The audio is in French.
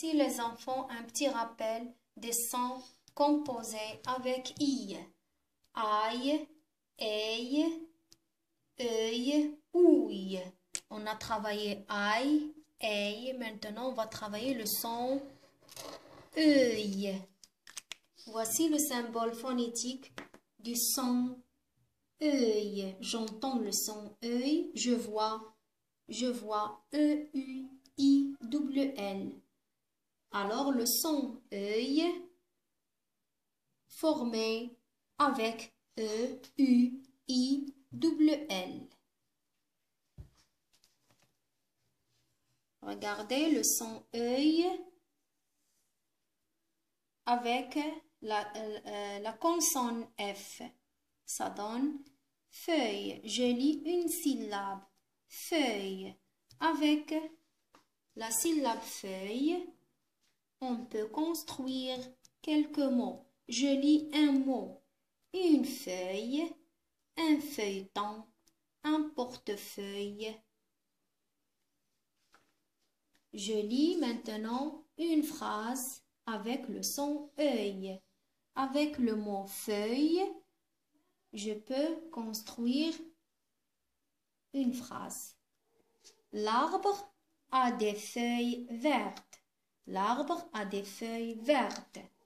Voici les enfants un petit rappel des sons composés avec I. Aïe, aïe, œil, ouille. On a travaillé aïe, aïe. Maintenant, on va travailler le son œil. Voici le symbole phonétique du son œil. J'entends le son œil, je vois E-U-I-L. Alors le son œil formé avec E-U-I-L. Regardez le son œil avec la consonne F. Ça donne feuille. Je lis une syllabe. Feuille. Avec la syllabe feuille, on peut construire quelques mots. Je lis un mot. Une feuille, un feuilleton, un portefeuille. Je lis maintenant une phrase avec le son œil. Avec le mot feuille, je peux construire une phrase. L'arbre a des feuilles vertes. L'arbre a des feuilles vertes.